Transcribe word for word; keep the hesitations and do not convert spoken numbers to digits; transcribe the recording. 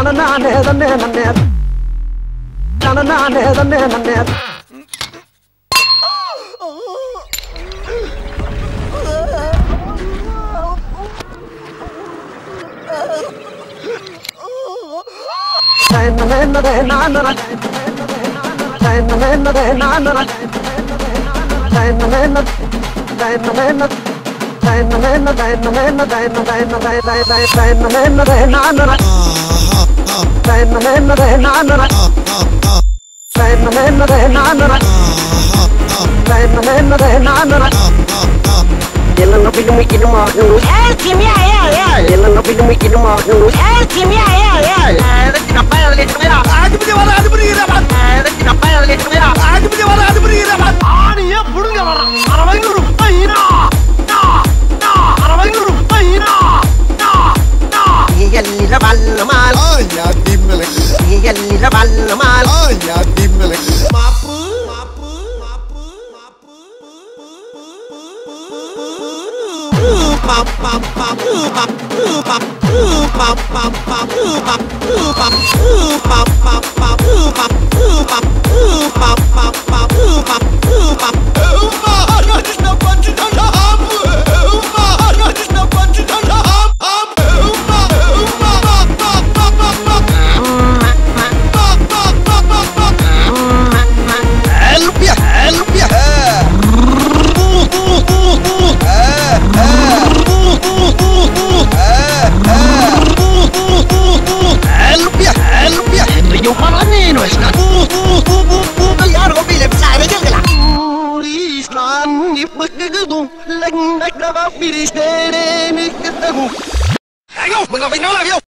Ela não pediu muito no morno. É que me é, ela não pediu muito no morno. É que me é, ela que não vai ali comer. Ah, que me vai ali comer. Ela que não vai ali comer. Ah, que me vai ali comer. Ah, நீ புடுங்க வர. அரவங்கூரு பையனா. நா நா அரவங்கூரு பையனா. நா நா நீயல்லிர வல்லமால். ஆ யா திம்மலே. நீயல்லிர வல்லமால். ஆ யா திம்மலே. மாப்பு மாப்பு மாப்பு மாப்பு pop pop pop pop pop pop pop pop pop pop pop pop pop pop pop pop pop pop uma nós não pode dar rabo uma nós não pode dar rabo uma uma pop pop pop helpia helpia helpia helpia io paranino è stato tagliare bile sai che la islan ni pagdo lag lag va firistere mi che tagu ayo me lo vino la vio